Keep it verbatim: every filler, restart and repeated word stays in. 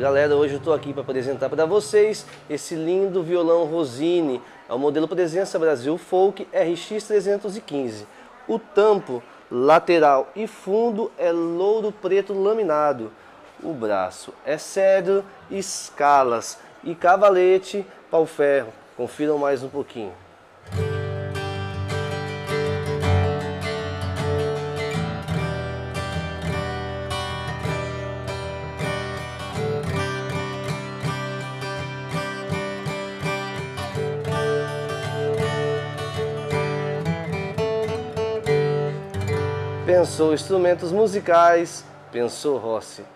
galera, hoje eu estou aqui para apresentar para vocês esse lindo violão Rosine. É o modelo Presença Brasil Folk R X trezentos e quinze. O tampo lateral e fundo é louro preto laminado. O braço é cedro, escalas e cavalete pau-ferro. Confiram mais um pouquinho. Pensou instrumentos musicais, pensou Rossi.